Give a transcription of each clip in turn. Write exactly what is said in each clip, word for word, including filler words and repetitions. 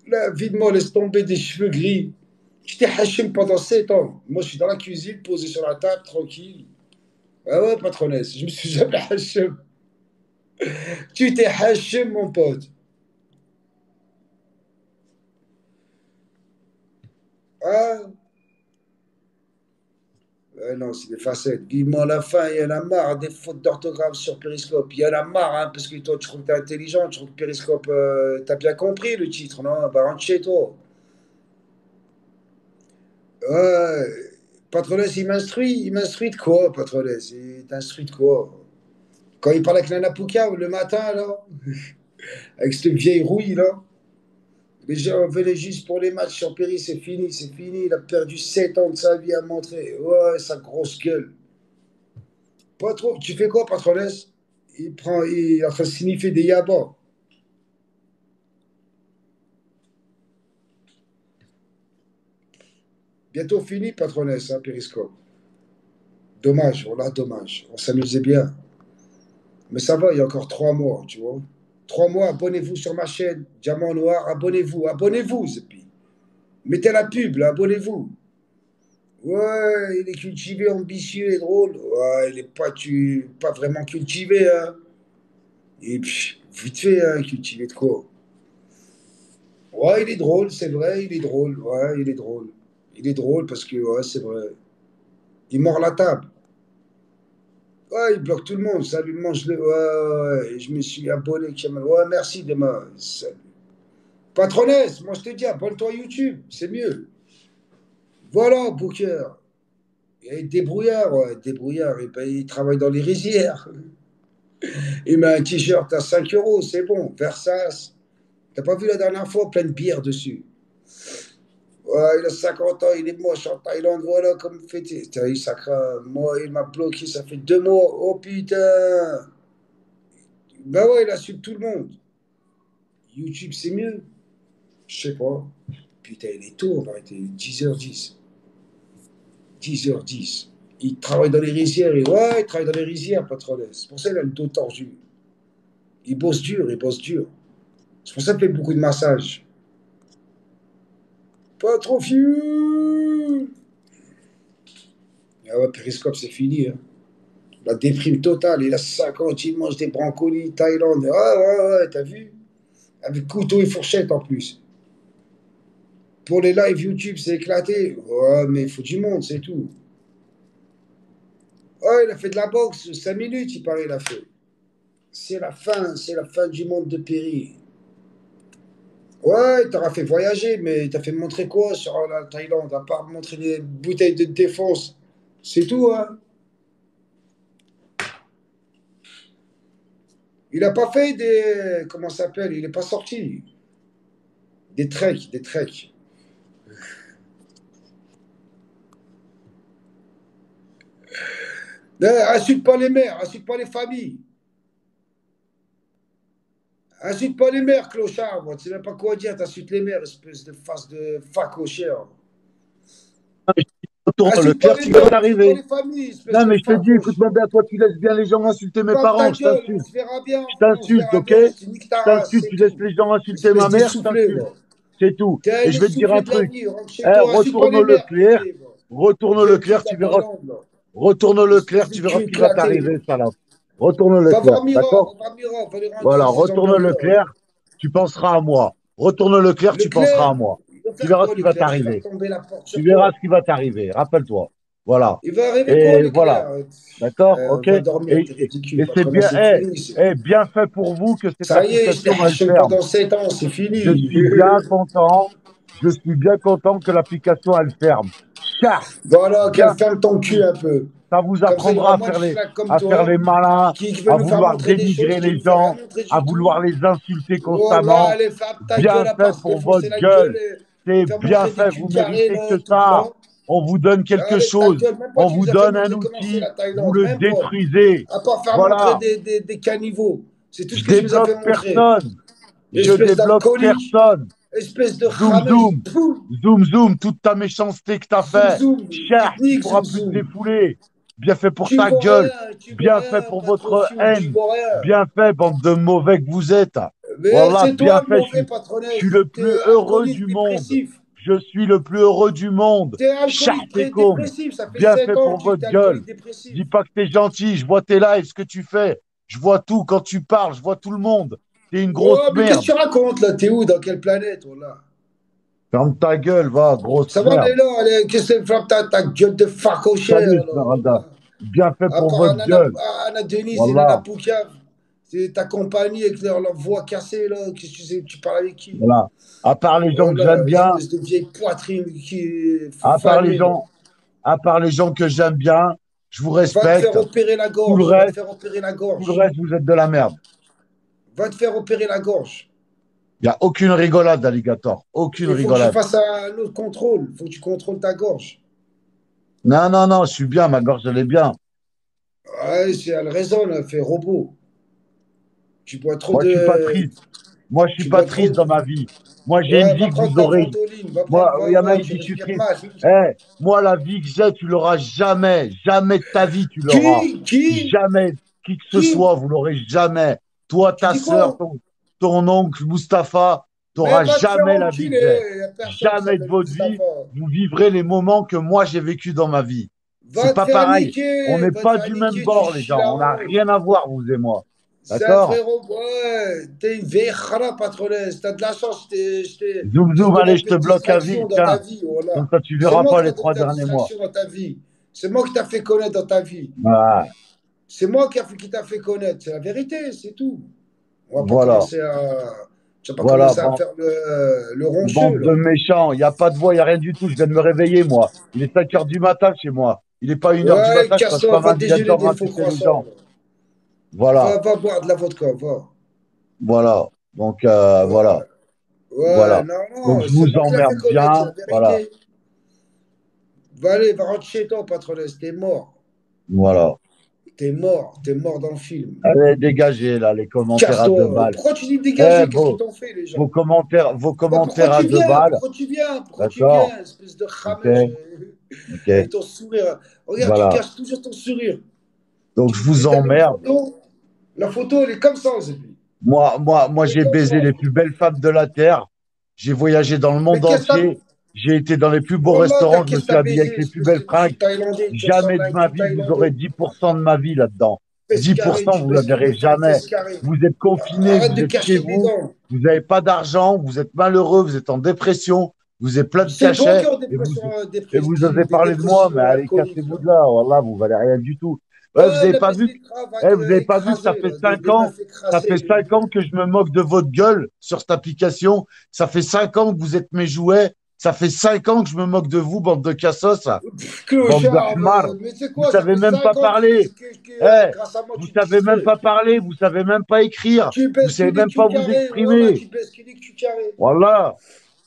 Là, vite-moi, laisse tomber des cheveux gris. Tu t'es hachim pendant sept ans. Moi, je suis dans la cuisine, posé sur la table, tranquille. Ah ouais, patronesse, je me suis jamais hachim. Tu t'es hachim, mon pote. Ah, ouais, non, c'est des facettes. Vivement la fin, il y en a marre des fautes d'orthographe sur Periscope. Il y en a marre, hein, parce que toi, tu trouves que t'es intelligent, tu trouves que Periscope, euh, t'as bien compris le titre, non? Bah, rentre chez toi. Ouais, patronesse, il m'instruit. Il m'instruit de quoi, patronesse? Il t'instruit de quoi? Quand il parle avec Nana Pouka le matin, là, avec cette vieille rouille, là, les gens venaient juste pour les matchs sur Péry, c'est fini, c'est fini. Il a perdu sept ans de sa vie à montrer. Ouais, sa grosse gueule. Pas trop. Tu fais quoi, patronesse? Il prend, il est en train de signifier des yabas. Bientôt fini, patronesse, hein, Périscope. Dommage, voilà, dommage. On s'amusait bien. Mais ça va, il y a encore trois mois, tu vois. Trois mois, abonnez-vous sur ma chaîne. Diamant Noir, abonnez-vous, abonnez-vous, Zepi. Mettez la pub, là, abonnez-vous. Ouais, il est cultivé, ambitieux et drôle. Ouais, il n'est pas, tu, pas vraiment cultivé, hein. Et puis, vite fait, hein, cultivé de quoi? Ouais, il est drôle, c'est vrai, il est drôle. Ouais, il est drôle. Il est drôle parce que, ouais, c'est vrai. Il mord la table. Ouais, il bloque tout le monde. Salut, mange-le. Ouais, ouais, ouais. Et je me suis abonné, Kamal. Ouais, merci, demain. Salut. Patronesse, moi je te dis, abonne-toi à YouTube, c'est mieux. Voilà, Booker. Et débrouillard, ouais, débrouillard. Et ben, il travaille dans les rizières. Il met un t-shirt à cinq euros, c'est bon. Versace. T'as pas vu la dernière fois, plein de bière dessus. Ouais, il a cinquante ans, il est moche en Thaïlande, voilà comme il fait. T'as eu sacre. Moi, il m'a bloqué, ça fait deux mois. Oh putain. Ben ouais, il insulte tout le monde. YouTube, c'est mieux. Je sais pas. Putain, il est tôt, on va arrêter. dix heures dix. dix heures dix. Il travaille dans les rizières. Et ouais, il travaille dans les rizières, patronne. C'est pour ça qu'il a le dos tordu. Il bosse dur, il bosse dur. C'est pour ça qu'il fait beaucoup de massages. Pas trop fiu. Ah ouais, Périscope, c'est fini. Hein. La déprime totale. Il a cinquante, il mange des brancolis Thaïlande. Ouais, ouais, ouais, t'as vu? Avec couteau et fourchette en plus. Pour les lives YouTube, c'est éclaté. Ouais, mais il faut du monde, c'est tout. Ouais, il a fait de la boxe, cinq minutes, il paraît, il a fait. C'est la fin, c'est la fin du monde de Péri. Ouais, il t'aura fait voyager, mais il t'a fait montrer quoi sur la Thaïlande, à part montrer des bouteilles de défense. C'est tout, hein. Il n'a pas fait des. Comment ça s'appelle? Il n'est pas sorti. Des treks, des treks. Euh, Insulte pas les mères, insulte pas les familles. Insulte pas les mères, clochard, moi. Tu sais même pas quoi dire, t'insultes les mères, espèce de face de facochère. Retourne le Insulte pas clair, les tu vas mères, insulte pas t'arriver. les familles, espèce Non, de mais je te dis, facoche. écoute-moi bien, toi, tu laisses bien les gens insulter mes Ferme ta parents, je gueule, on t'insulte. se verra bien, Je on se t'insulte, verra ok? bien, tu niques Je ta race, t'insulte, c'est tu laisses tout. les gens insulter Espèce ma mère, je d'essoufflé, t'insulte. va. C'est tout. T'es Et un je vais te dire essoufflé un de la truc. vie, rentre chez Eh, toi, insulte pas retourne les le mères, clair, pédé, va. retourne le Vieux cul clair, de la tu verras. Thaïlande, là. Retourne le clair, Espèce de tu verras cul ce qui va éclaté, va. t'arriver, salope. Retourne le Va clair, voir Mira, va d'accord? voir Mira, va lui rendre Voilà, ses, ses retourne le hamburgers, là. clair, tu penseras à moi. Retourne le clair, tu penseras Leclerc, à moi. il va Tu faire verras ce quoi, qui va Leclerc? Il va faire t'arriver. tomber la porte Tu sur verras toi. ce qui va t'arriver, rappelle-toi. Voilà. Il va arriver quoi, Et voilà. Leclerc? D'accord? Euh, Ok? va Et, dormir, t'es et, ridicule, et c'est patronnet, bien, c'est eh, fini. c'est- eh, bien fait pour vous que cette Ça y est, je t'ai application, elle haché ferme. pendant sept ans, c'est Je fini. suis bien content. Je suis bien content que l'application, elle ferme. Car, Voilà, qu'elle bien ferme ton cul un peu. ça vous Comme ça, il y apprendra aura à moins de faire les, schlacs comme à faire toi les malins, qui veulent à nous faire vouloir montrer des choses dénigrer qui les ne veulent rien gens, montrer à du tout. vouloir les insulter Voilà, constamment. allez, ferme ta Bien gueule à fait part se pour défoncer votre la gueule gueule. et, C'est et faire bien montrer des fait. culs Vous carrés, méritez que là, tout ça. blanc. On vous donne quelque Allez, ta chose. gueule, même pas On tu vous nous as fait donne un montrer comment c'est outil. la Vous Thaïlande, le même pas. détruisez. À part faire montrer Voilà. des, des, des caniveaux. C'est tout ce Je que tu nous as débloque fait montrer. personne. Je Espèce débloque d'alcoolique, personne. espèce de Zoom, rameuse. zoom. Pouf, Zoom, zoom. Toute ta méchanceté que t'as zoom, fait. zoom, tu Cher, te tu niques, zoom, pourras plus te zoom. défouler. Bien fait pour Tu ta vois gueule. rien, tu vois Bien fait rien, pour pas trop votre fiou, tu haine. vois rien. Bien fait, bande de mauvais que vous êtes. Mais Wallah, c'est bien toi le fait, je mauvais suis, je suis patronesse. le T'es plus heureux alcoolique du monde. dépressif. Je suis le plus heureux du monde. T'es alcoolique très Chartekoum, dépressif. Ça fait bien cinq fait ans que pour tu votre es gueule. alcoolique dépressif. Dis pas que t'es gentil, je vois tes lives, ce que tu fais. Je vois tout quand tu parles, je vois tout le monde. T'es une grosse Oh, mais qu'est-ce que merde. tu racontes là? T'es où? Dans quelle planète? Voilà. Ferme ta gueule, va, grosse Ça va, merde. les là, allez, qu'est-ce que c'est ta, ta gueule de facochère, Salut, alors, Smaranda. voilà. Bien fait À pour part votre Anana, gueule. Anna Denis et Nana Voilà, Poucave, c'est ta compagnie avec leur, leur voix cassée, là. Qu'est-ce que tu sais, tu parles avec qui? voilà. À part les gens que j'aime Voilà, bien, espèce de vieille poitrine qui à part les fanée, là. gens, à part les gens que j'aime bien, je vous Va te faire respecte. opérer la Tout le gorge, va te reste, faire opérer la tout le gorge. reste, vous êtes de la merde. Va te faire opérer la gorge. Il n'y a aucune rigolade, Alligator. Aucune Il faut que tu rigolade. fasses un autre contrôle. Il faut que tu contrôles ta gorge. Non, non, non, je suis bien, ma gorge, elle est bien. Ouais, c'est, elle résonne, elle fait robot. Tu bois trop Moi, je suis pas de. triste. Moi, je suis Tu pas bois trop. triste dans ma vie. Moi, j'ai une Ouais, va vie que prendre vous ta aurez. ventoline. Va Moi, prendre. Va, il y en a, va, il tu dit, je suis respires triste. mal. Eh, moi, la vie que j'ai, tu l'auras jamais. Jamais de ta vie, tu l'auras. Qui? Qui? Jamais. Qui que ce Qui? soit, vous l'aurez jamais. Toi, Tu ta dis sœur, quoi? ton, ton oncle, Mustapha, tu Mais n'auras va te faire jamais la vie que j'ai. enculer. Il n'y a personne qui Jamais de s'appelle votre vie, Mustapha. vous vivrez les moments que moi, j'ai vécu dans ma vie. C'est Va te pas faire pareil. On niquer. n'est Va te pas faire du même niquer. Tu bord, les chies gens. la On n'a honte. rien à voir, vous et moi. C'est un D'accord? frérot. Ouais. T'es une vieille khara, patronesse. T'as de la chance. Je t'ai je t'ai- Zoom, je t'ai zoom, donné allez, un je peu te de bloque à vie. distraction dans ta Tiens. vie. Comme Voilà. ça, tu C'est verras moi pas qui les t'a donné trois de la derniers mois. distraction dans ta vie. C'est moi qui t'a fait connaître dans ta vie. Voilà. C'est moi qui, a fait- qui t'a fait connaître. C'est la vérité, c'est tout. On va pas Voilà. commencer à. Tu vas pas Voilà. commencer à Bon, faire le, le roncheux, bande là. de méchants. Il n'y a pas de voix, il n'y a rien du tout. Je viens de me réveiller, moi. Il est cinq heures du matin chez moi. Il n'est pas une heure du Ouais, matin, je passe casse-toi, pas va ma vie déjeuner là-dedans des à faux insulter les croissants, gens. là. Va, Voilà. va boire de la vodka, va. Voilà. Donc, euh, voilà. Ouais, ouais, Voilà. non, Donc, non, je c'est vous moi qui l'a fait emmerde connaître, c'est bien. la Voilà. vérité. Va aller, va rentrer chez toi, patronesse, t'es mort. Voilà. T'es mort, t'es mort dans le film. Allez, dégagez, là, les commentaires à deux Casse-toi. balles. Pourquoi tu dis Eh, dégager? Qu'est-ce qu'ils vos, t'ont fait, les vos gens? commentaires, vos Bah, pourquoi commentaires à tu deux viens? balles. Pourquoi tu viens? Pourquoi tu D'accord? viens, espèce de Ok. rameur? euh, Ok. Avec ton sourire. Regarde, tu Voilà. caches toujours ton sourire. Donc, je Tu, vous tu as mis une emmerde. photo. La photo, elle est comme ça, Zébi. Moi, moi, moi, Elle est j'ai comme ça. baisé les plus belles femmes de la Terre. J'ai voyagé dans le Mais monde qu'est-ce que t'as. entier. J'ai été dans les plus beaux Wallah, t'as restaurants. Je me qu'est-ce que suis t'as habillé avec baisé, les plus espèce belles de fringues. monsieur thaïlandais. Tu Jamais ressembles à de un ma cul vie, vous aurez thaïlandais. dix pour cent de ma vie là-dedans. Fesse dix pour carré, cent, tu vous ne la baisses que verrez des femmes jamais. fesses carrées. Vous êtes confinés, Arrête vous de êtes chez cacher mes vous. dents. Vous n'avez pas d'argent. Vous êtes malheureux. Vous êtes en dépression. Vous êtes plein de C'est toi qui cachets. es en Et vous, dépression, euh, et vous dépressive, osez des parler de moi. Mais dépressions allez, alcooliques, là. cassez-vous de là. Voilà, vous valez rien du tout. Ouais, vous Ouais, n'avez la pas baisse vu des crabes eh, avec, vous euh, n'avez pas vu que ça écrasées, fait là. Des, cinq des ans, meufs ça fait écrasées. cinq ans que je me moque de votre gueule sur cette application. Ça fait cinq ans que vous êtes mes jouets. Ça fait cinq ans que je me moque de vous, bande de cassos, Pff, bande de clochard, hmar. euh, mais c'est Vous quoi? Ça savez fait même pas cinq ans que, parler. que- que, euh, Eh, grâce à moi, vous tu te savez même distrais. pas parler. Vous savez même pas écrire. Tu Vous baisses que savez des même pas culs vous carrés. Wallah, exprimer. tu baisses que des culs carrés. Voilà.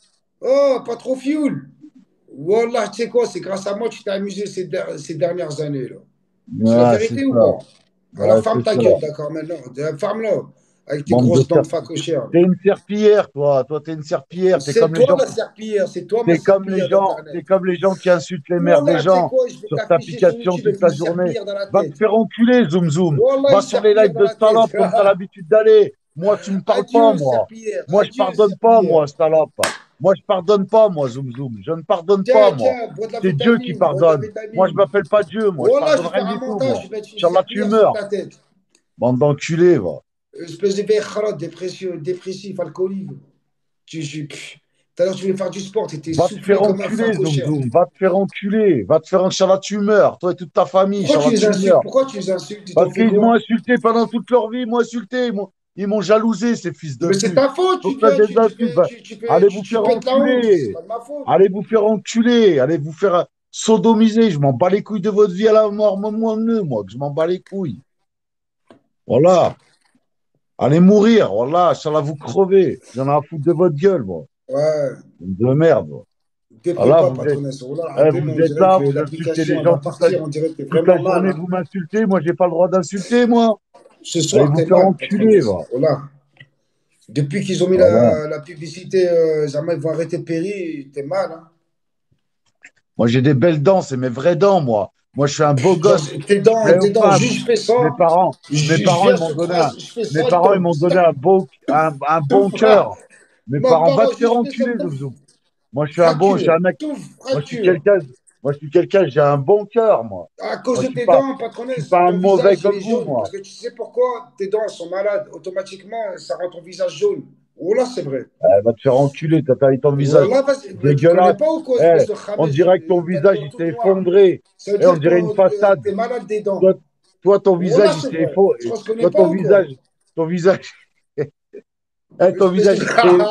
Oh, pas trop fioul. Wallah, tu sais quoi? C'est grâce à moi que tu t'es amusé ces, der- ces dernières années, là. C'est la Ouais, c'est vérité ou ça. pas? Ouais, Alors ferme c'est ta ça. gueule, d'accord, maintenant. Ferme-la. Avec tes Bande de grosses dents de serpillères. facochère. T'es une serpillière, toi. Toi, t'es une serpillière. T'es C'est comme les toi gens la qui serpillière. C'est toi ma T'es comme les serpillière gens, t'es d'Internet. comme les gens qui insultent les mères des Wallah, tu sais gens quoi? Je vais sur ta t'afficher sur application YouTube toute avec la une journée. serpillière dans la Va te tête. faire enculer, Zoom Zoom. Wallah, Va une sur les serpillière lives dans de la tête. salope comme t'as l'habitude d'aller. Moi, tu me parles pas, Adieu, moi. serpillière. Moi, je Adieu, pardonne pas, serpillière. moi, salope. Moi, je pardonne pas, moi, Zoom Zoom. Je ne pardonne pas, Tiens, moi. tiens, bois de la C'est Dieu qui vitamine. Bois de la pardonne. Moi, je vitamine. m'appelle pas Dieu, moi. Je Wallah, je pardonne vais rien faire un du tout, montage. moi. Je vais mettre une Inch'Allah, tu serpillière sur meurs. ta tête. Bande d'enculés, va. Espèce de vieille khara, dépression, dépressif, alcoolique. Tu, tu, pff. Tout à l'heure, tu voulais faire du sport. Tu étais Va te faire soufflé comme un enculer, Zoom facochère. Zoom. Va te faire enculer. Va te faire, Inch'Allah, tu meurs. Toi et toute ta famille, Pourquoi tu Inch'Allah, les tu insultes? meurs. Pourquoi tu les insultes? Ils t'ont Parce fait qu'ils m'ont quoi? insulté pendant toute leur vie, ils m'ont insulté, ils m'ont, ils m'ont jalousé, ces fils de Mais c'est pute. ta faute, tu Donc faites viens, des tu, tu insultes, fais, va- tu, tu fais, allez tu, vous tu faire pètes la honte, c'est enculer, pas de ma faute. allez vous faire enculer, allez vous faire sodomiser. Je m'en bats les couilles de votre vie à la mort, moi, moi, moi, moi, que je m'en bats les couilles. Voilà, allez mourir, voilà, ça va vous crever. J'en ai à foutre de votre gueule, moi. Ouais, De merde, moi. déprime Voilà, pas, vous êtes, patronesse. Oh là, eh, Adem, vous on êtes dirait là, que vous insultez l'application les elle va gens toute la, partir, on dirait que t'es toute la vraiment mal. journée, Hein. vous m'insultez, moi, j'ai pas le droit d'insulter, moi. Ce Allez soir, vous t'es faire mal, enculer, patronesse. va. Oh là. Depuis qu'ils ont mis Voilà. la, la publicité, euh, jamais ils vont arrêter Péri, t'es mal. Hein. Moi, j'ai des belles dents, c'est mes vraies dents, moi. Moi, je suis un beau Genre, gosse. tes Je dents, plais tes aux dents, femmes. juste je fais ça, Mes parents, mes je, je parents, viens ils m'ont sur donné un, croise, je fais mes ça, parents, ils tombe. m'ont donné un beau, un, un bon cœur. Mes Mon parents, va parent, te faire juste je fais ça, enculer, pouf, Zoum Zoum. Moi, je suis un bon, je suis fracture, un mec. tout, Moi, je suis fracture. quelqu'un, moi, je suis quelqu'un, j'ai un bon cœur, moi. À cause Moi, de je suis tes pas, dents, je suis patronesse, pas un ton mauvais visage, il comme est vous, jaune. Parce moi. que tu sais pourquoi tes dents sont malades. Automatiquement, ça rend ton visage jaune. Oh là, c'est vrai. Elle va te faire enculer, t'as t'as ton visage Wallah, vas-y, mais tu connais dégueulasse. pas ou quoi, Eh, espèce de on khamesh, dirait que ton t'as les visage, dents il toutes s'est noires. effondré. Ça veut Eh, on dire que dirait une ton- euh, façade. t'es malade des dents. Toi, toi, ton Wallah, visage, il c'est s'est vrai. effondré. Tu se connais Toi, pas ton ou quoi? visage, ton visage, eh, ton Espèce de... visage, il s'est,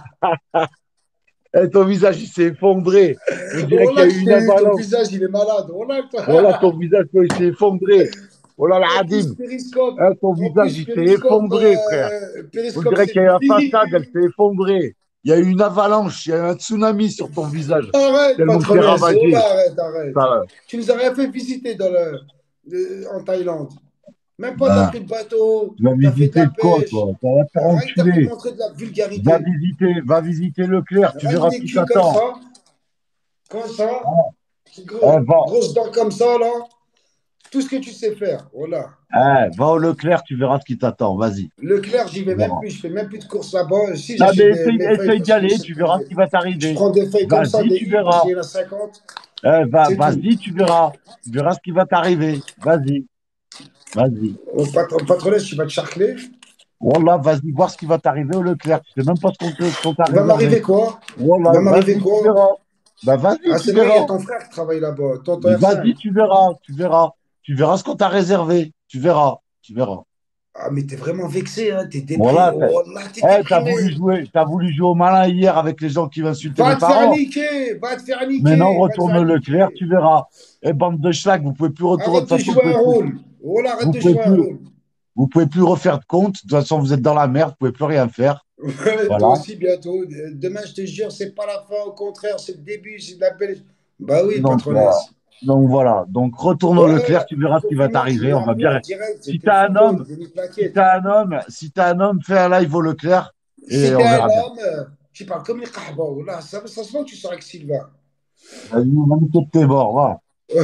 eh, ton visage, il s'est effondré. On dirait qu'il y Wallah, a que eu une t'es- ton avalanche. visage, il est malade. Wallah, que Voilà, toi- ton visage, il s'est effondré. Oh là là, En plus, Adim. Périscope. Eh, ton En visage, plus, il s'est Périscope, effondré, frère. euh, On Périscope, dirait c'est qu'il y a eu la fini. façade, elle s'est effondrée. Il y a eu une avalanche, il y a eu un tsunami sur ton visage. Arrête, Tellement que t'es patronesse. ravagé. Wallah, arrête, arrête. Ça, Tu nous as rien fait visiter dans le, le- en Thaïlande. Même pas t'as bah, pris de bateau, tu vas t'as fait de visiter la de quoi, pêche. toi? Ça va te faire Rien que t'as fait enculer. montrer de la Va vulgarité. visiter, va visiter Leclerc, tu Rien que verras ce des qui culs comme t'attend. ça, comme ça, Eh, gros- va, grosses dents comme ça, là. Tout ce que tu sais faire. Voilà. eh, va au Leclerc, tu verras ce qui t'attend. Vas-y, Leclerc, j'y tu vais même verras. plus. Je fais même plus de courses là-bas. Si Non, mais j'achète des- essaye, mes feuilles essaye d'y parce que aller, c'est tu pour verras ce des- qui va je t'arriver. prends des feuilles comme ça, Vas-y, des tu i parce qu'il verras. y en a cinquante. Eh, va, C'est tout. vas-y, tu verras. Tu verras ce qui va t'arriver. Vas-y, vas-y. Au pat- patronesse, tu vas te charcler. Wallah, vas-y voir ce qui va t'arriver au Leclerc. Tu sais même pas ce qu'on te- ce qu'on t'a Il va réservé. m'arriver quoi? Il Wallah, va m'arriver vas-y, tu quoi? verras. Bah, vas-y, Ah, tu c'est vrai, il y a verras. ton frère qui travaille là-bas, ton, ton Mais R cinq. vas-y, tu verras, tu verras. Tu verras ce qu'on t'a réservé. Tu verras, tu verras. Ah, mais t'es vraiment vexé, hein? T'es déprimé. Voilà, t'as Oh là, t'es eh, t'as déprimé. voulu jouer, t'as voulu jouer au malin hier avec les gens qui vont insulter Va mes te faire parents. niquer, va te faire Maintenant, niquer, va te retourne faire au Leclerc, niquer. tu verras. Et bande de schlag, vous pouvez plus retourner. De Arrête toute de façon, vous jouer pouvez un plus, rôle. Oh là, arrête vous de pouvez jouer un plus, rôle. vous pouvez plus refaire de compte. De toute façon, vous êtes dans la merde, vous pouvez plus rien faire. Toi Voilà. aussi, bientôt. Demain, je te jure, c'est pas la fin, au contraire, c'est le début, c'est de la belle. Bah oui, Donc, voilà. patronesse. Donc voilà. Donc retourne au Leclerc, Ouais, tu verras ce qui va confinement, tu t'arriver. On viens à va bien. moi, direct, Si c'était le t'as un football, homme, j'ai mis si plaquette. t'as un homme, si t'as un homme, fais un live au Leclerc et Si on t'es un verra bien. homme, euh, tu parles comme les Kahba, oh là, ça, ça se voit que tu sors avec Sylvain. Vas-y, on va nous de tes bords, va.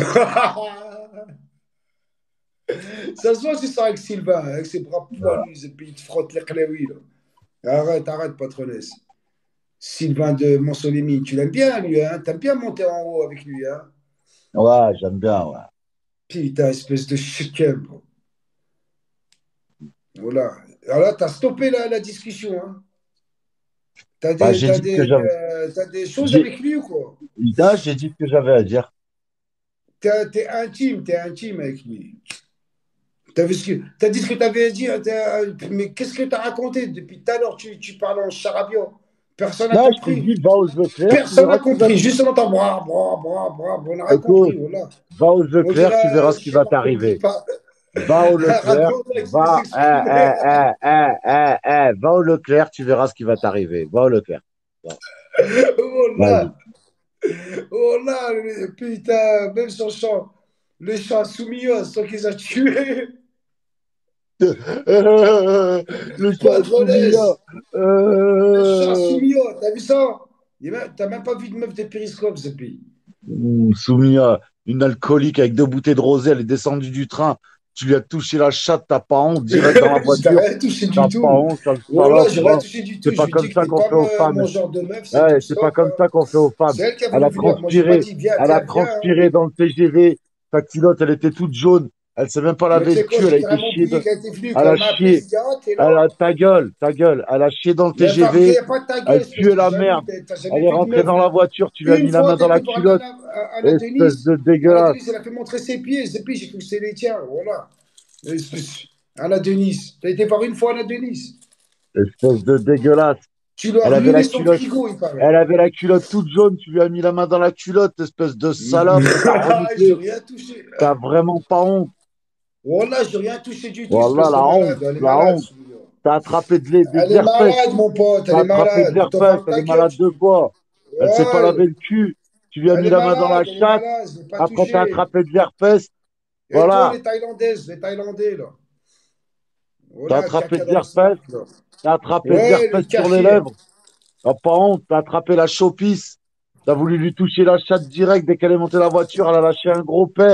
Ça se voit que tu sors avec Sylvain, avec ses bras poilus, et puis il te frotte les cléouis, là. Arrête, arrête, patronesse. Sylvain de Monsolimi, tu l'aimes bien, lui, hein? T'aimes bien monter en haut avec lui, hein? Ouais, j'aime bien, ouais. Putain, espèce de chiquem. Voilà. Alors là, t'as stoppé la, la discussion, hein? T'as Bah, des, j'ai t'as dit ce que des, j'avais. euh, t'as des choses J'ai, avec lui ou quoi? là, j'ai dit ce que j'avais à dire. T'es, t'es intime, t'es intime avec lui. T'as vu ce que, t'as dit ce que t'avais à dire, t'as- mais qu'est-ce que t'as raconté depuis tout à l'heure? Tu, tu parles en charabia. Personne n'a Là, je t'ai compris. dit, va au Leclerc, tu Personne n'a verras ce qui va. compris. Juste on entend bras, bras, bras, bras. On n'a rien compris. Écoute, Voilà. va au On Leclerc, tu verras dirait, ce je qui sais va pas quoi, on dit t'arriver. pas. Va au Leclerc, Raconte avec qui va, eh, s'exprimer. eh, eh, eh, eh, eh, va au Leclerc, tu verras ce qui va t'arriver. Va au Leclerc. Va, Oh vas-y. là, oh là, putain, même son chant, le chant Soumia, sans qu'ils a tué. Euh, le chat Soumia. Patronesse, le chant Euh, Soumia, t'as vu ça? Il y a même- T'as même pas vu de meuf de périscope, ce pays. Ouh, Soumia, une alcoolique avec deux bouteilles de rosé, elle est descendue du train. Tu lui as touché la chatte, t'as pas honte, direct dans la Je t'ai voiture. rien touché T'as du pas tout. honte, sale Oh là, salope, j'ai rien va. touché du tout. C'est Je pas lui dis comme que ça t'es qu'on pas fait aux me- femmes. mon genre de meuf, c'est Ouais, tout, c'est pas stop, comme hein. ça qu'on fait aux femmes. C'est elle qui a Elle voulu a venir. Moi, j'ai pas transpiré, dit, viens, elle a viens, viens, hein. transpiré dans le T G V. Sa culotte, elle était toute jaune. Elle s'est même pas Mais tu lavé le sais quoi, cul, je elle a dirais à été mon chiée. pouillet de- qui a été venu, Elle quand a elle m'a appelé, je chié. dis, ah, t'es Elle là. a ta gueule, ta gueule. Elle a chié dans le Mais fabriqué, il n'y T G V. a pas de ta gueule, Elle espèce puait de la jaloux. merde. T'as t'as jamais Elle est vu de rentrée meuf. dans la voiture, tu lui as Une mis la fois, main dans la t'étais voir culotte. Anna, Anna Espèce Denise. de Anna dégueulasse. Denise, elle a fait montrer ses pieds. Ses pieds, j'ai cru que c'était les tiens. Voilà. Espèce- Anna Denise. T'as été voir une fois Anna Denise. Espèce de dégueulasse. Tu lui as Elle avait ruiné la son culotte. frigo, il paraît. Elle avait la culotte toute jaune, tu lui as mis la main dans la culotte, espèce de salope. T'as J'ai remuqué. rien touché. T'as vraiment pas honte. Voilà, j'ai rien touché du tout, Voilà espèce de la honte, malade. Elle est la malade, honte. celui-là. T'as attrapé de l'he- de, de Elle est l'herpès. malade, mon pote, elle T'as est attrapé de malade. Plutôt l'herpès. ferme Elle ta est gueule. malade de Tu... quoi? Elle s'est pas Ouais, lavé le cul. Tu lui as elle mis est la main dans la malade, elle est chatte. malade, je ne l'ai pas Après, t'as touchée. attrapé de l'herpès. Et toi, Voilà. les Thaïlandaises, les Thaïlandais, là. T'as Voilà, le attrapé caca de dans le l'herpès. sac, là. T'as attrapé de Ouais, le l'herpès sur les cachir. lèvres. T'as pas honte. T'as attrapé la chopisse. T'as voulu lui toucher la chatte direct dès qu'elle est montée dans la voiture. Elle a lâché un gros paix.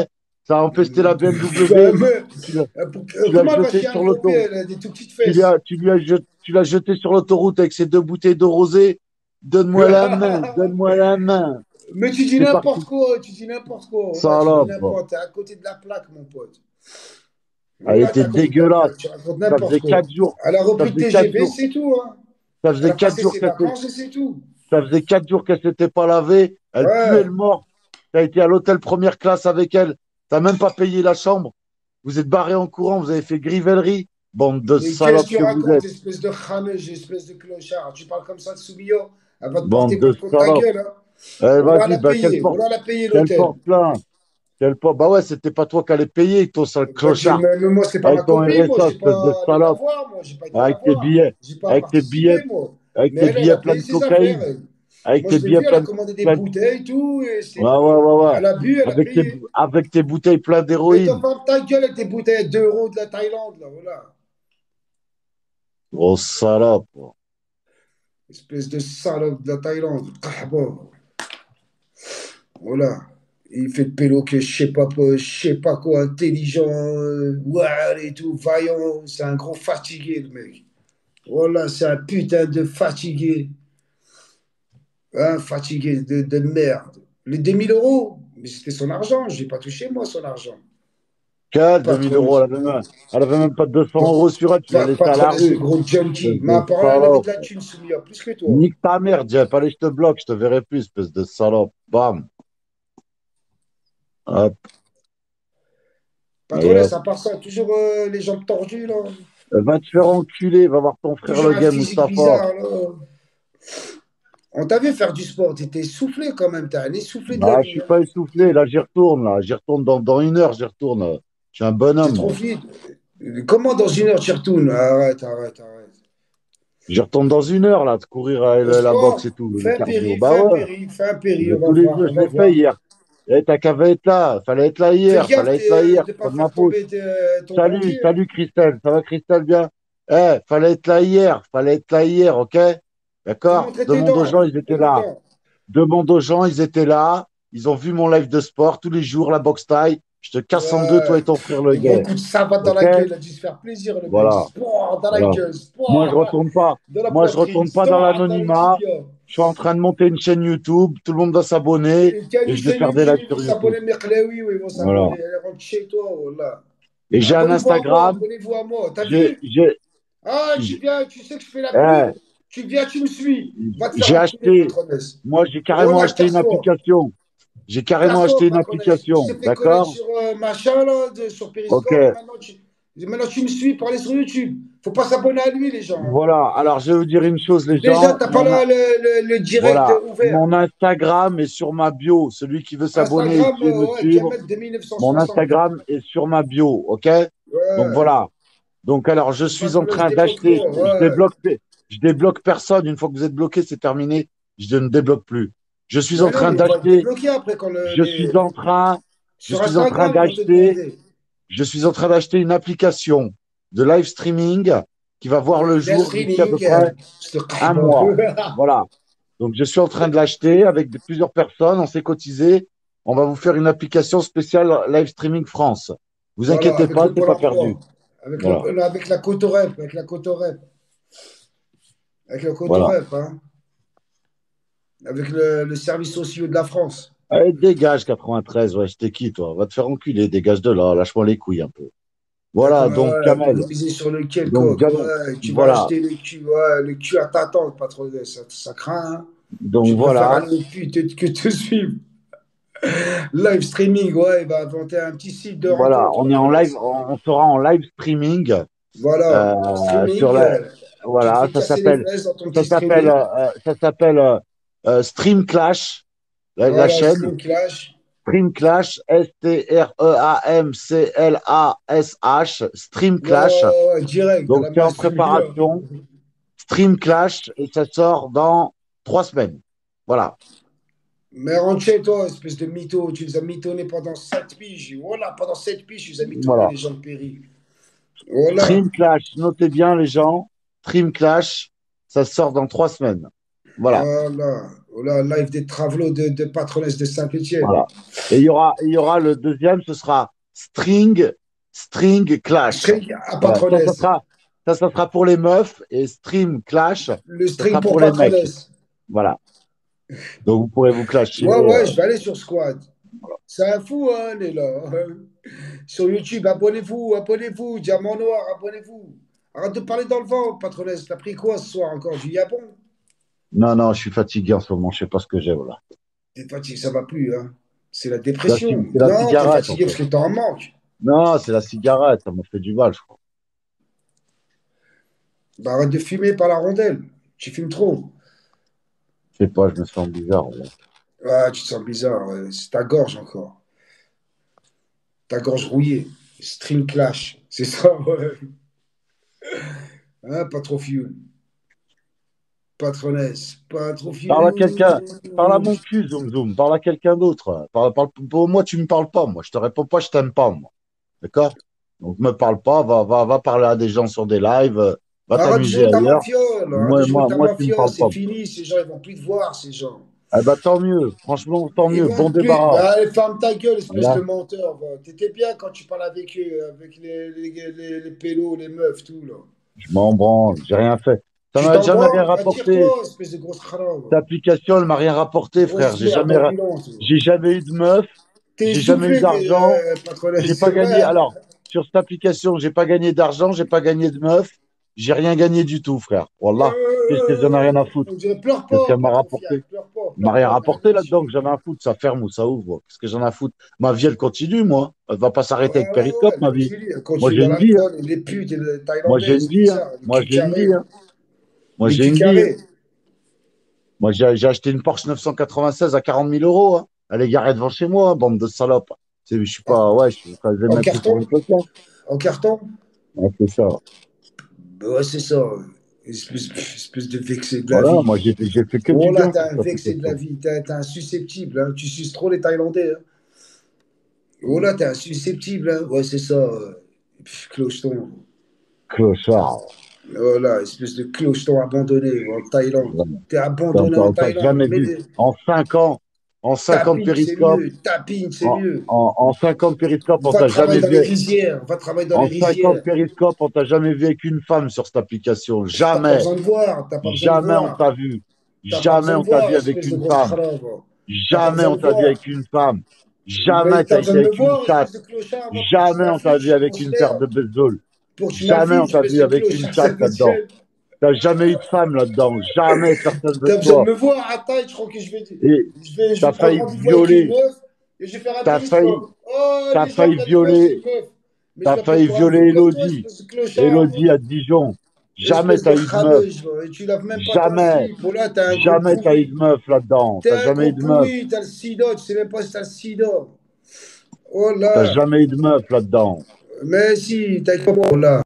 Ça a empesté la B M Ben, W. mais, Tu l'as euh, pour- euh, tu l'as comment elle va jeté chier un sur gros pied? l'autoroute. Elle a des tout petites Tu lui fesses. as, tu lui as jet- tu l'as jeté sur l'autoroute avec ses deux bouteilles d'eau rosée. Donne-moi la main, donne-moi la main. Mais tu dis C'est n'importe parti. quoi, tu dis n'importe quoi. Là, tu dis Salope. n'importe. T'es à côté de la plaque, mon pote. Elle Là, t'es était à côté de la dégueulasse. plaque. Tu racontes Ça n'importe faisait quoi. quatre jours. Elle a Ça repris le faisait quatre T G V, jours. c'est tout, hein. Ça Elle faisait a quatre passé jours ses qu'elle s'est- vacances et c'est tout. ça faisait quatre jours qu'elle s'était pas lavée. Elle puait le Ouais. mort. Tu as été à l'hôtel première classe avec elle. T'as même pas payé la chambre. Vous êtes barré en courant. Vous avez fait grivellerie. Bande de Mais qu'est-ce que salopes tu que vous racontes, êtes. espèce de khameuse, espèce de clochard? Tu parles comme ça de Soumio? Elle va te porter Bande de plainte contre ta salopes. gueule, hein. Eh, On va vas-y, la bah, qu'elle payer. On porte, va la payer qu'elle l'hôtel. porte plainte. Qu'elle porte. Bah ouais, c'était pas toi qui allais payer, ton sale Bah, tu- clochard. mais, mais moi, c'est pas ma Avec ton copine. Moi, R S A, j'ai espèce de pas allé la salope. voir. Moi, j'ai pas été la Avec tes voir. billets. J'ai pas Avec tes billets. participé, moi. Avec Mais tes elle, elle billets a pleins payé de ses affaires, cocaïne. elle. Avec Moi, tes je l'ai billets vu, elle a pleins de, commandé des pleins de- bouteilles et tout. Et Ouais, c'est- ouais, ouais, ouais. elle a bu, elle a Avec tes, payé. avec tes bouteilles pleines Mais toi, d'héroïne. ferme ta gueule avec tes bouteilles à deux euros de la Thaïlande, là, voilà. Grosse salope. Espèce de salope de la Thaïlande. Kahba. Voilà. Il fait le pélo que je sais pas, quoi- je sais pas quoi, intelligent, euh, ouais, et tout, vaillant. C'est un gros fatigué, le mec. Voilà, c'est un putain de fatigué. Hein, fatigué de, de merde. Les deux mille euros, mais c'était son argent. Je n'ai pas touché, moi, son argent. Quel deux mille Patronne, euros, elle avait même, elle avait même pas deux cents euros sur elle, tu l'as pa- laissé à la patronne, ce rue. gros junkie. Espèce Mais de apparemment, elle avait de salope. la thune, celui-là, plus que toi. Nique ta mère, Jeff. Allez, je te bloque, je te verrai plus, espèce de salope. Bam. Hop, et Patronne, hop. à part ça, toujours euh, les jambes tordues, là. Va te faire enculer, va voir ton frère Toujours le un gars, physique Mustapha. bizarre, là. On t'a vu faire du sport, tu étais essoufflé quand même, t'es un essoufflé de la Ah, je vie, suis hein. pas essoufflé, là, j'y retourne, là. J'y retourne dans, dans une heure, j'y retourne. Je suis un T'es bonhomme, trop moi. vite. Comment dans une heure tu retournes? Arrête, arrête, arrête. J'y retourne dans une heure, là, de courir à Au la, la boxe sport, et tout, le fais un cardio. péri, Bah fais un ouais, péri, fais un je péri, vais on va tous les voir, jours, on je va l'ai fait voir. hier. Eh, t'as qu'à être là, fallait être là Fais hier, gaffe fallait être là de hier, ne c'est pas pas de ma faire faute. tomber tes- ton Salut, dentier, hein. salut Christelle, ça va Christelle bien? Eh, fallait être là hier, fallait être là hier, ok? Faut D'accord? montrer tes Demande aux dents, gens, faut ils montrer étaient les là. dents. Demande aux gens, ils étaient là. Ils ont vu mon live de sport tous les jours, la boxe taille. Je te casse en deux, toi Ouais. et ton frère le Les gros gay. coups de savate dans Ok? la gueule, il a dû se faire plaisir, le mec. Voilà, Sport dans la voilà. gueule, Moi, je sport retourne pas. dans la Moi, je poitrine, retourne pas dans sport dans le l'anonymat. tibia. Je suis en train de monter une chaîne YouTube. Tout le monde doit s'abonner Et qui a et une je vais chaîne faire des YouTube, lives ils vont sur YouTube. s'abonner, Merclaoui, oui, ils vont Voilà. s'abonner. Allez, rentre chez toi, voilà. Et j'ai un Abonnez-vous à moi, Instagram. abonnez-vous à moi. T'as J'ai, vu? j'ai, Ah, tu j'ai, viens, tu sais que je fais la pub. eh, Tu viens, tu me suis. Va te faire j'ai enculer, acheté. patronesse. Moi, j'ai carrément Voilà, acheté une casse-toi. application. J'ai carrément Casse-toi, acheté une patronesse. Je application. t'ai fait connaître D'accord? sur euh, machin, là, de- sur Ok. Periscope, et maintenant tu, maintenant tu me suis pour aller sur YouTube. Faut pas s'abonner à lui, les gens, hein. Voilà. Alors, je vais vous dire une chose, les Déjà, gens. t'as pas Mon, le, le- le- le direct voilà. ouvert. Mon Instagram est sur ma bio. Celui qui veut s'abonner et Instagram, qui veut me euh, ouais, suivre, Jamel de mille neuf cent mon soixante. Instagram est sur ma bio. OK? Donc, Ouais. voilà. Donc, alors, je Le suis en patronesse train débloque-moi. d'acheter. Je Ouais. débloque, je débloque personne. Une fois que vous êtes bloqué, c'est terminé. Je ne débloque plus. Je suis en Mais non, train mais on va te d'acheter. débloquer après quand le- Je suis les... en train. Je Sur suis en train Instagram, ils vont te d'acheter. demander. Je suis en train d'acheter une application de live streaming qui va voir le Oui, le jour d'ici à peu streaming, euh, près c'est le un kahba. mois. Voilà. Donc, je suis en train de l'acheter avec de- plusieurs personnes. On s'est cotisé. On va vous faire une application spéciale live streaming France. Vous Voilà, inquiétez avec pas, le c'est Pôle pas perdu. emploi. Avec, Voilà. le, avec la Cotorep, avec la Cotorep. Avec le Voilà. Cotorep, hein. Avec le, le service social de la France. Allez, dégage quatre-vingt-treize. Ouais, je t'ai qui, toi? Va te faire enculer. Dégage de là. Lâche-moi les couilles un peu. D'accord, Voilà. Donc, ouais, pour Kamel. miser sur lequel Donc, coq, Jamel. ouais, tu vas Voilà. acheter le cul, ouais, le cul à t'attendre, patron, ça, ça craint, hein. Donc, Tu préfères voilà. aller au cul te- que te suivre. Live streaming, ouais, il va inventer un petit site de Voilà. rencontre, On est en live. patronesse. On on sera en live streaming. Voilà, Euh, sur streaming, la, euh, tu te voilà, fais ça casser les s'appelle, fesses dans ton ça petit s'appelle, streaming. euh, ça s'appelle euh, euh, Stream Clash, la, la Voilà, chaîne. Stream Clash. Stream Clash, S T R E A M C L A S H, Stream Ouais, ouais, Clash. ouais, ouais, direct, dans Donc la c'est en masse celui-là. préparation. Stream Clash et ça sort dans trois semaines. Voilà. Mais rentre chez toi, espèce de mytho, tu les as mitonnés pendant sept piges. Voilà, pendant sept piges, tu les as mitonnés, Voilà. les gens de Péri. Voilà. Stream Clash, notez bien les gens. Stream Clash, ça sort dans trois semaines. Voilà. Voilà. Oh là, live des travelots de, de Patronesse de Saint-Étienne. Voilà. Et il y aura, il y aura le deuxième, ce sera String, String Clash. String à Voilà. Ça, ça Patronesse. sera, ça, ça sera pour les meufs et Stream Clash, Le ça string sera pour pour les mecs. Patronesse. Voilà. Donc vous pourrez vous clasher. Ouais, ouais, euh, je vais aller sur Squad. C'est un fou, hein, les là. Sur YouTube, abonnez-vous, abonnez-vous. Diamant Noir, abonnez-vous. Arrête de parler dans le vent, Patronesse. T'as pris quoi ce soir encore? Du Yabon? Non, non, je suis fatigué en ce moment, je sais pas ce que j'ai, voilà. T'es fatigué, ça va plus, hein. C'est la C'est la, dépression. ci- c'est la Non, t'es cigarette, en fatigué fait. parce que t'en manques. Non, c'est la cigarette, ça me fait du mal, je crois. Bah, arrête de fumer par la rondelle. Tu fumes trop. Je sais pas, je me sens bizarre, voilà. Ah, tu te sens bizarre. Ouais. C'est ta gorge encore. Ta gorge rouillée. String clash. C'est ça, ouais. Hein, pas trop fuel. Patronesse. Pas trop Parle à fuel. quelqu'un, parle à mon cul, Zoom Zoom, parle à quelqu'un d'autre. Parle, parle, pour moi, tu me parles pas, moi. Je te réponds pas, je t'aime pas, moi. D'accord? Donc, me parle pas, va, va, va parler à des gens sur des lives, euh, va Arrête de t'amuser jouer ta ailleurs. mafia, là. Arrête de Moi, jouer moi, ta moi, tu me mafia. parles C'est pas. fini. Ces gens, ils vont plus te voir, ces gens. Eh ben, tant mieux. Franchement, tant Ils mieux. Bon veulent plus. débarras. Bah, allez, ferme ta gueule, espèce de Voilà. menteur. Va. T'étais bien quand tu parles avec eux, avec les, les, les, les pélos, les meufs, tout, là. Je m'en branle. J'ai rien fait. Ça Tu m'a t'en jamais rien branles? Va rapporté. tire-toi, espèce de grosse crâne. Cette application, elle m'a rien rapporté, frère. Grosse J'ai merde jamais, ra- ambulante. j'ai jamais eu de meuf. T'es J'ai jamais eu essoufflé, t'es, d'argent. euh, patronne, J'ai c'est pas vrai, gagné. hein? Alors, sur cette application, j'ai pas gagné d'argent, j'ai pas gagné de meuf, j'ai rien gagné du tout, frère. Wallah. Qu'est-ce que j'en ai rien à Euh, foutre? on dirait pleure Qu'est-ce pas, qu'elle m'a patron fiac, rapporté? pleure pas, Il m'a pleure rien pas, t'as rapporté rien reçu. là-dedans, que j'en ai à foutre. Ça ferme ou ça ouvre. Qu'est-ce que j'en ai à foutre? Ma vie, elle continue, moi. Elle va pas Ouais, s'arrêter avec ouais, ouais, Periscope, elle ma vie. continue, elle Moi, continue j'ai dans une vie, hein. l'alcool, et les putes, et les Moi, j'ai une Thaïlandaises, tout vie, hein. ça, les Moi, culs j'ai une carrés, vie, hein. Moi, les j'ai culs une vie, hein. carrés. Moi, j'ai j'ai acheté une Porsche neuf cent quatre-vingt-seize à quarante mille euros, hein. Elle est garée devant chez moi, hein, bande de salopes. C'est- Je suis En, pas, ouais, je suis pas, je vais en mettre pris pour un carton? clochard. En carton? Ouais, c'est ça. Ben ouais, c'est ça. Espèce, espèce de vexé de la Voilà, vie. moi, j'ai fait, j'ai fait que Oh du là, bien t'es sur un cette vexé de la application. vie, t'es t'es un susceptible, hein. Tu suces trop les Thaïlandais, hein. Oh là, t'es un susceptible, hein. Ouais, c'est ça. euh, pff, Clocheton. Clochard. Voilà, espèce de clocheton abandonné en Thaïlande. Vraiment. T'es T'as abandonné en t'as- t'as Thaïlande. jamais Mais vu. des- En cinq ans, en cinq ans de tapine, c'est périscope, mieux. Tapine, c'est en, mieux. en, en cinq ans de périscope, on Va t'a travailler jamais dans vu. les rizières. Va travailler dans les En cinq ans de rizières. périscope, on t'a jamais vu avec une femme sur cette application. T'as pas Jamais. besoin de voir. T'as pas besoin de Jamais on voir. t'a vu. T'as pas Jamais besoin on de t'a voir, vu avec espèce de une grosse femme. cralope. T'as pas Jamais besoin on de t'a vu voir. avec une femme. Mais Jamais t'as t'as besoin été de me avec une voir, chatte. espèce de clochard, va pour que tu Jamais on t'a vu m'affiches, avec grosse une paire de merde. bezoules. Pour que tu Jamais on m'affiches, t'a espèce vu de avec une clochard, chatte ça me là-dedans. tienne. T'as jamais eu de femme là-dedans. Jamais personne veut T'as de besoin de toi. me voir à taille, je crois que je vais, Et je vais, je t'as vais prendre failli rendez-vous avec une violer. meuf et je vais faire un T'as failli, périscope. Oh, t'as les gens, failli regardez, moi, je suis violer. une meuf. Mais je T'as vais prendre failli pour un violer fou comme toi, Elodie. espèce de clochard, Elodie va. à Dijon. Jamais Espèce de t'as eu de meuf. crameuse, va. Et tu laves même pas ton Jamais. slip. Oh là, t'es un gros Jamais t'as eu de pourri. meuf là-dedans. T'es T'as un jamais eu gros de meuf. pourri, t'as le sida, tu sais même pas si t'as le sida. Oh T'as là. jamais eu de meuf là-dedans. Mais si, t'as comment oh là.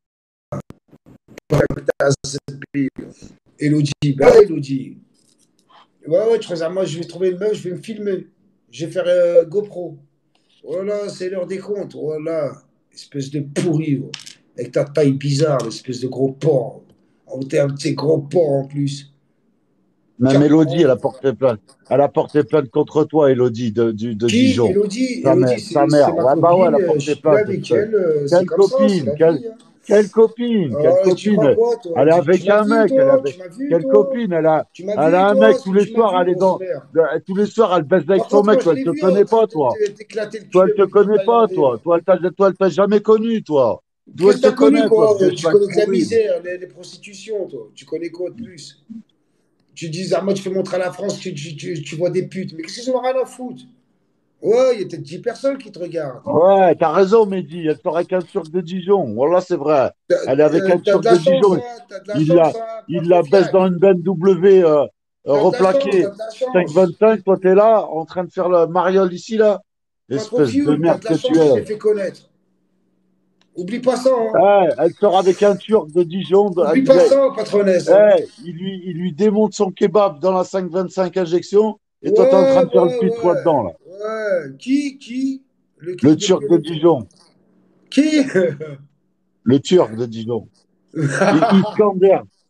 Elodie, bah ouais, Elodie. Ouais, ouais, tu regardes, moi, je vais trouver une meuf, je vais me filmer. Je vais faire euh, GoPro. Voilà, c'est l'heure des comptes. Voilà, espèce de pourri, oh. Avec ta taille bizarre, espèce de gros porc. Oh, t'es un petit gros porc en plus. Même Car- Elodie, elle oh, a porté plainte. Elle a porté plainte contre toi, Elodie de, du- de qui? Dijon. Elodie? Sa mère, Elodie, sa c'est c'est mère. ma Ouais, bah ouais, elle copine. a euh, Je porté suis bien plainte. avec cette- elle. euh, C'est Quelle comme ça, c'est copine, la quelle, vie, hein. quelle copine, quelle Oh, tu crois copine. quoi, toi? Elle est Tu, tu avec m'as un vu, mec, elle est toi? avec. Tu m'as vu, Quelle toi? copine, elle a, Tu m'as elle a vu, un toi? mec Est-ce tous que les tu m'as soirs, vu, elle est grosse dans. mère? de- Tous les soirs, elle baise avec Par son contre, mec, moi, je toi, elle l'ai te vu en connaît train pas, de toi. te- t'éclater le Toi, cul elle te avec une autre connaît pas, Thaïlandaise. toi. Toi, elle t'a, toi, elle t'a jamais connu, toi. D'où Qu'est-ce elle que te t'as connu, connaît, toi, quoi? espèce Tu de connais que la pourri. misère, les, les prostitutions, toi. Tu connais quoi de plus? Tu dis, ah, moi, tu fais montrer à la France que tu, tu, tu- tu vois des putes. Mais qu'est-ce qu'ils ont rien à foutre? Ouais, il y a peut-être dix personnes qui te regardent. Ouais, t'as raison, Mehdi. Elle sort avec un Turc de Dijon. Voilà, c'est vrai. T'as Elle est avec euh, un t'as Turc de la de chance, Dijon. hein? T'as de la Il chance, la, hein? Pas il trop la baisse fiac. dans une B M W euh, euh, T'as de la chance, replaquée. t'as de la chance. cinq vingt-cinq, toi, t'es là, en train de faire le mariole ici, là. Pas trop Espèce de fuel, t'as merde de la que tu chance, tu es. t'es fait connaître. Oublie pas ça, hein? Ouais, elle sort avec un Turc de Dijon. de- Oublie Il, pas a- ça, patronesse, hein? ouais, il lui, il lui démonte son kebab dans la cinq vingt-cinq injection. Et toi, t'es en train Ouais, de faire le ouais, pute, toi, dedans, ouais. là. Ouais. Qui, qui? Le Lequel de Turc de quel truc? Dijon. Qui? Le Turc de Dijon. Et Iskander.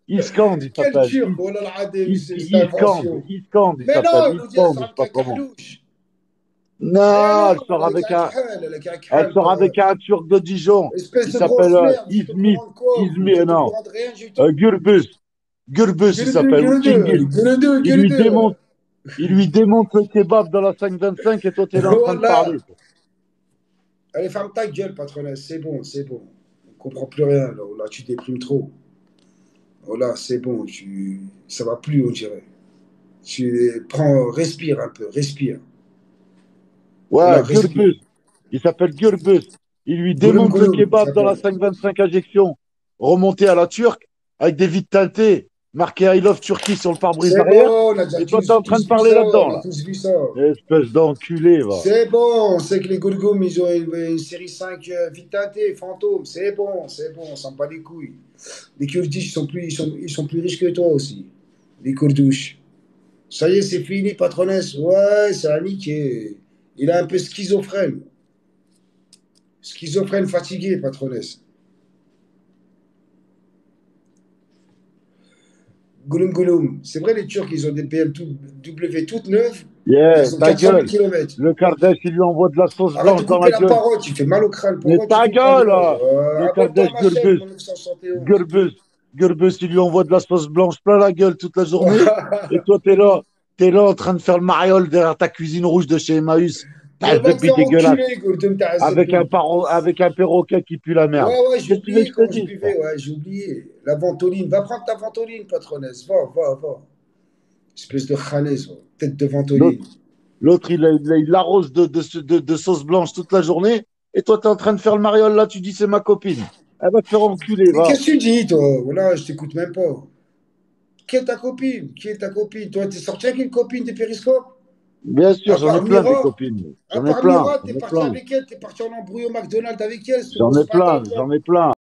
Iskand, il Quel s'appelle. turc, Is- oh là là, Adem, Is- c'est c'est Iskand, invention. Iskand, il Mais s'appelle. non, ils nous disent Iskand, ça je sais avec pas un comment. carlouche. Mais Non, elle non, sort avec avec un un, khal, avec un elle khal, sort pas- avec un Turc de Dijon. espèce Il de s'appelle grosse euh, merde. Vous êtes au Izmit, courant de quoi, vous? Vous Izmit, êtes au non, courant de rien du euh, tout. Gürbüz. Gürbüz, il Gueule-deux, s'appelle, ou gueule-deux, Cengiz. gueule-deux, Il lui gueule-deux. démonte, il lui démonte le kebab dans la cinq vingt-cinq et toi, t'es là en train de Voilà. parler. Allez, ferme ta gueule, patronesse. C'est bon, c'est bon. On comprend plus rien, là. Là, tu déprimes trop. Voilà, c'est bon. Tu... Ça va plus, on dirait. Tu prends, respire un peu, respire. Voilà, Ouais, respire. Gürbüz. Il s'appelle Gürbüz. Il lui Goulum démonte le Goulum, il kebab dans la s'appelle. cinq vingt-cinq injection, remonté à la turque, avec des vitres teintées, marqué I love Turkey sur le pare-brise C'est arrière. bon, on a déjà Et toi, t'es tous, en train de tous vu parler ça, on là-dedans, a là. tous vu ça. Espèce d'enculé, va. C'est bon, on sait que les Goulgoum, ils ont une, une série cinq euh, vite teintée, fantôme. C'est bon, c'est bon, on s'en bat les couilles. Les Kurdish, ils sont plus, ils sont, ils sont plus riches que toi aussi. Les Kourdouches. Ça y est, c'est fini, patronesse. Ouais, c'est un niqué. Il est un peu schizophrène. Schizophrène fatigué, patronesse. Gouloum Gouloum. C'est vrai, les Turcs, ils ont des P M tout- W toutes neuves, mais Yeah, elles ont ta quatre cent mille gueule. kilomètres. Le Kardashian, il lui envoie de la sauce Arrête de blanche dans couper la la gueule. parole, tu fais mal au crâne. Mais Pourquoi tu ta fais autant de. gueule, là. Euh, Le abonne-toi à Kardashian ma chaîne, Gürbüz. mille neuf cent soixante et onze. Gurbus, Gurbus, il lui envoie de la sauce blanche plein la gueule toute la journée. Et toi, t'es là, t'es là en train de faire le mariole derrière ta cuisine rouge de chez Emmaüs. Mais Tache de va te bite faire dégueulasse. enculer, Gourdem Avec un, Tahazedoum. paro- avec un perroquet qui pue la merde. Ouais, ouais, j'ai Qu'est-ce que tu veux oublié que je comment te je dise, frère? buvais, ouais, j'ai oublié. La ventoline. Va prendre ta ventoline, patronesse. Va, va, va. Espèce de khanaise, va. Tête de L'autre, ventoline. l'autre, il, il, il l'arrose de, de, de, de sauce blanche toute la journée. Et toi, t'es en train de faire le mariole là, tu dis c'est ma copine. Elle va te faire enculer, Mais va. qu'est-ce que tu dis, toi? Voilà, je t'écoute même pas. Qui est ta copine? Qui est ta copine? Toi, t'es sorti avec une copine de Périscope? Bien sûr, À j'en ai part plein des Mira? copines. À J'en ai part plein, Mira, t'es j'en ai parti plein. avec elle, t'es parti en embrouille au McDonald's avec elle, cette J'en ai grosse plein, patate, là. j'en ai plein.